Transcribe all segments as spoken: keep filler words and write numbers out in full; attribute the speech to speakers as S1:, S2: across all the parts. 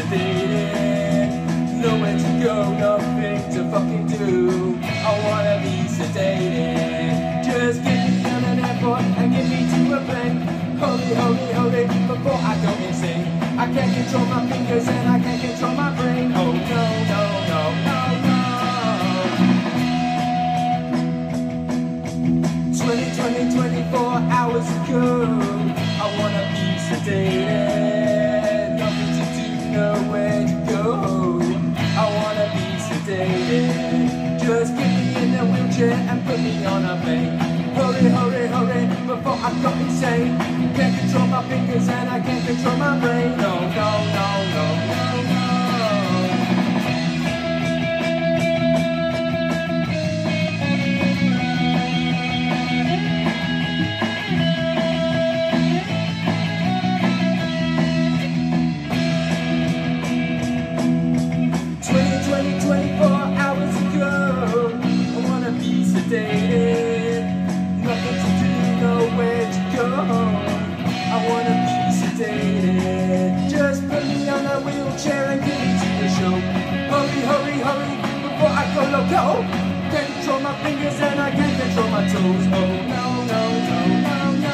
S1: sedated. Nowhere to go, nothing to fucking do. I wanna be sedated. Just get me on an airport and get me to a plane. Hurry, hurry, hurry, before I go insane. I can't control my fingers and I can't control my brain. Oh no, no, no, no, no. twenty, twenty, twenty-four hours ago, I wanna be sedated. Nothing to do, nowhere to go. I wanna be sedated. Just get me in a wheelchair and put me on a plane. Hurry, hurry, hurry, before I go insane. Can't control my fingers and I can't control my brain. No, no, no, no, no, no. twenty, twenty, twenty-four hours ago, I wanna be sedated. Nothing to do, nowhere to go. I wanna be sedated. Just put me on a wheelchair and get me to the show. Hurry, hurry, hurry, before I go loco. Can't control my fingers and I can't control my toes. Oh no, no, no, no, no.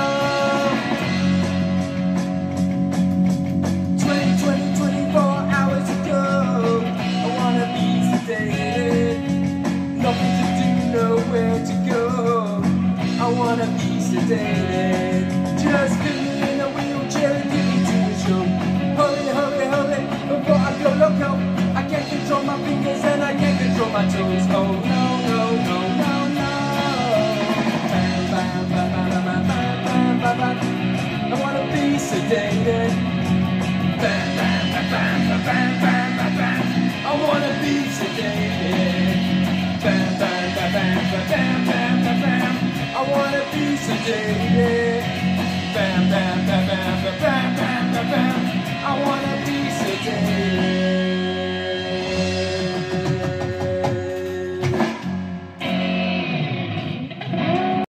S1: twenty, twenty, twenty-four hours ago, I wanna be sedated. Nothing to do, nowhere to go. I wanna be sedated. Just put me in a wheelchair and get me to the show. Hurry, hurry, hurry, before I go loco. I can't control my fingers and I can't control my toes. Oh no, no, no, no, no. Bam, bam, bam, bam, bam, bam, bam, bam. I wanna be sedated. Bam, bam, bam, bam, bam, bam, bam, bam. I wanna be sedated. Bam, bam, bam, bam, bam, bam, bam, bam. I wanna be sedated. Bam, bam, bam, bam, bam, bam.